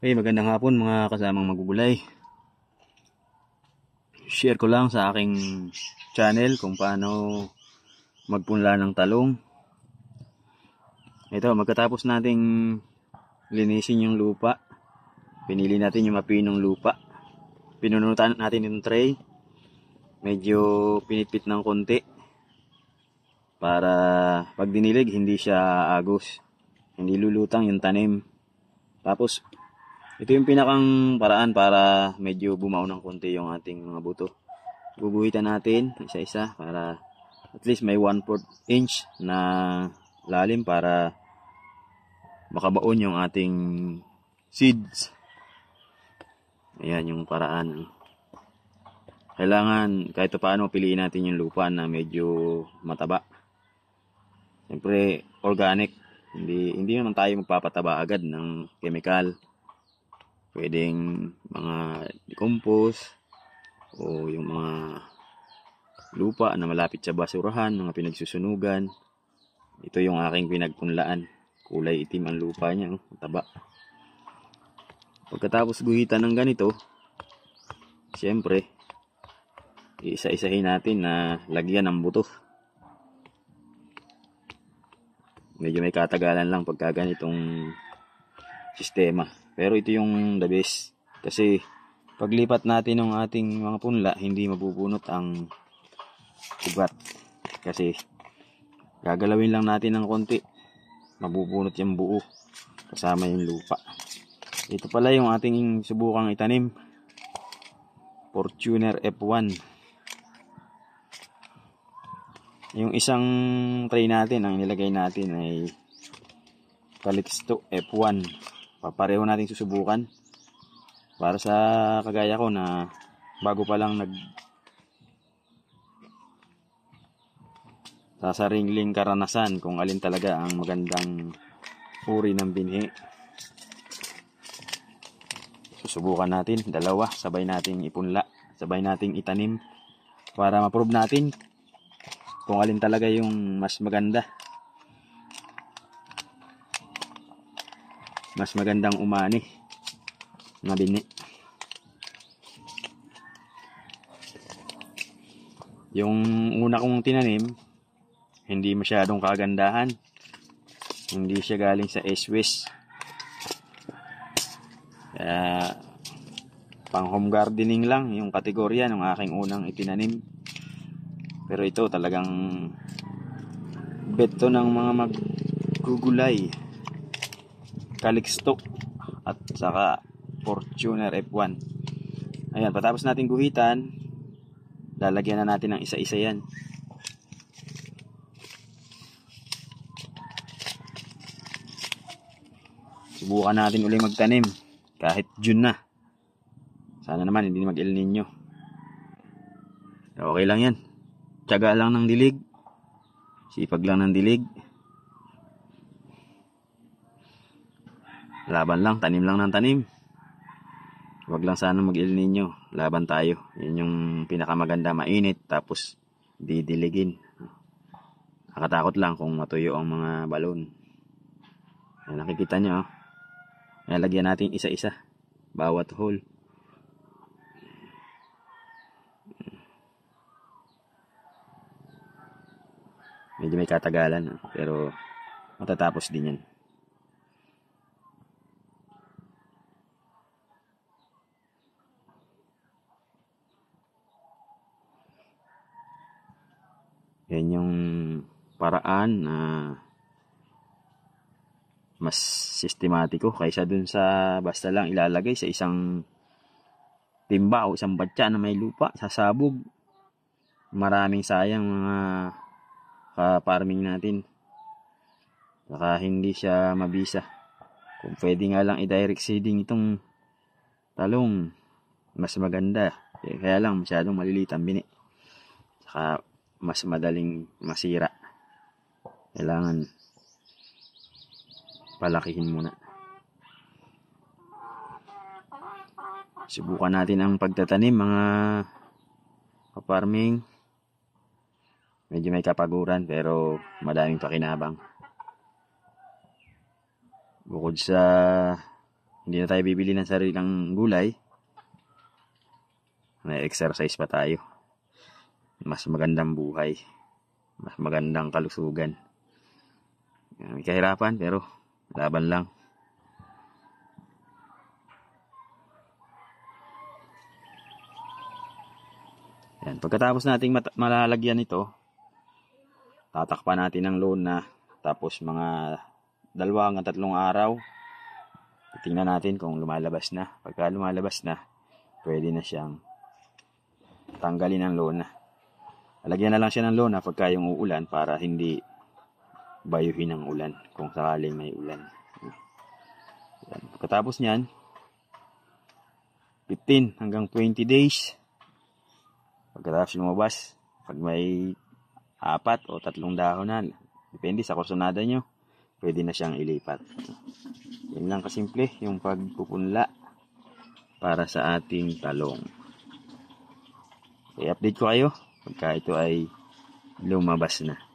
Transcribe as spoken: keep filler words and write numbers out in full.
Hey, magandang hapon mga kasamang magugulay. Share ko lang sa aking channel kung paano magpunla ng talong. Ito, magkatapos nating linisin yung lupa, pinili natin yung mapinong lupa. Pinunutan natin yung tray. Medyo pinitpit ng konti para pag dinilig hindi siya agos, hindi lulutang yung tanim. Tapos ito yung pinakang paraan para medyo bumaon ng konti yung ating mga buto. Guguhitan natin isa-isa para at least may one fourth inch na lalim para makabaon yung ating seeds. Ayan yung paraan. Kailangan kahit paano piliin natin yung lupa na medyo mataba. Siyempre organic. Hindi, hindi naman tayo magpapataba agad ng chemical. Pwedeng mga decompose o yung mga lupa na malapit sa basurahan, mga pinagsusunugan. Ito yung aking pinagpunlaan. Kulay itim ang lupa niya, mataba. Pagkatapos guhitan ng ganito, siyempre, isa-isahin natin na lagyan ng buto. Medyo may katagalan lang pagka ganitong sistema. Pero ito yung the best. Kasi paglipat natin ng ating mga punla, hindi mabubunot ang ugat. Kasi gagalawin lang natin ng konti, mabubunot yung buo kasama yung lupa. Ito pala yung ating subukang itanim. Fortuner F one. Yung isang tray natin, ang nilagay natin ay Calixto F one. Papareho natin susubukan para sa kagaya ko na bago pa lang nag sasaringling karanasan kung alin talaga ang magandang uri ng binhi. Susubukan natin dalawa, sabay nating ipunla, sabay nating itanim para ma-prove natin kung alin talaga yung mas maganda, mas magandang umani na bini. Yung una kong tinanim, hindi masyadong kagandahan. Hindi siya galing sa S-West. Kaya pang home gardening lang yung kategorya ng aking unang itinanim. Pero ito talagang bet to ng mga maggugulay. Calixto at saka Fortuner F one. Ayan, patapos natin guhitan, lalagyan na natin ng isa-isa yan. Subukan natin ulit magtanim kahit June na. Sana naman hindi mag-El Nino. Okay lang yan. Tiyaga lang ng dilig. Sipag lang ng dilig. Laban lang, tanim lang ng tanim. Huwag lang sana mag-El Nino. Laban tayo. Yun yung pinakamaganda, mainit tapos didiligin. Nakatakot lang kung matuyo ang mga balon. Yan, nakikita nyo. Oh. Nalagyan natin isa-isa. Bawat hole. Medyo may katagalan. Pero matatapos din yan. Yan yung paraan na mas sistematiko kaysa dun sa basta lang ilalagay sa isang timba o isang batya na may lupa, sasabog. Maraming sayang mga ka-farming natin. Saka hindi siya mabisa. Kung pwede nga lang i-direct seeding itong talong, mas maganda. Kaya lang masyadong maliliit ang bini. Saka mas madaling masira. Kailangan palakihin muna. Subukan natin ang pagtatanim mga ka-farming. Medyo may kapaguran pero madaming pakinabang. Bukod sa hindi hindi na tayo bibili ng sarilang gulay, may exercise pa tayo. Mas magandang buhay, mas magandang kalusugan. May kahirapan pero laban lang. Yan. Pagkatapos nating malalagyan ito, tatakpan natin ng lona. Tapos mga dalawang at tatlong araw, tingnan natin kung lumalabas na. Pagka lumalabas na, pwede na siyang tanggalin ng lona. Lagyan na lang siya ng lona pagka yung uulan para hindi bayuhin ng ulan kung sakaling may ulan. Yan. Pagkatapos niyan, fifteen hanggang twenty days. Pagkatapos lumabas, pag may apat o tatlong dahonan, depende sa kursunada nyo, pwede na siyang ilipat. Yan lang kasimple yung pagpupunla para sa ating talong. I-update ko kayo pagka ito ay lumabas na.